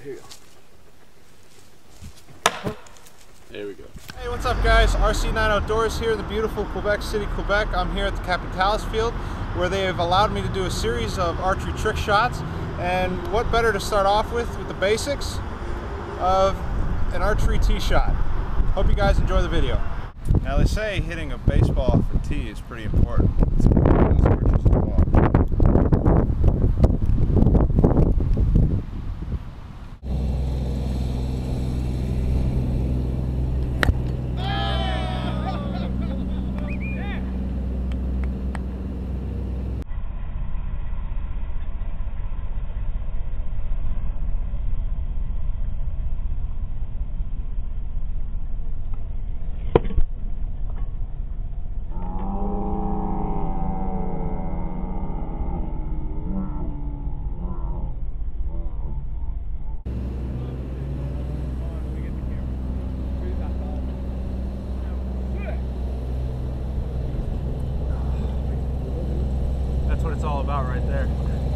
here you go. There we go. Hey, what's up guys? RC9 Outdoors here in the beautiful Quebec City, Quebec. I'm here at the Capitales field where they have allowed me to do a series of archery trick shots. And what better to start off with the basics of an archery tee shot. Hope you guys enjoy the video. Now they say hitting a baseball off a tee is pretty important. It's important as much as the ball. That's what it's all about right there.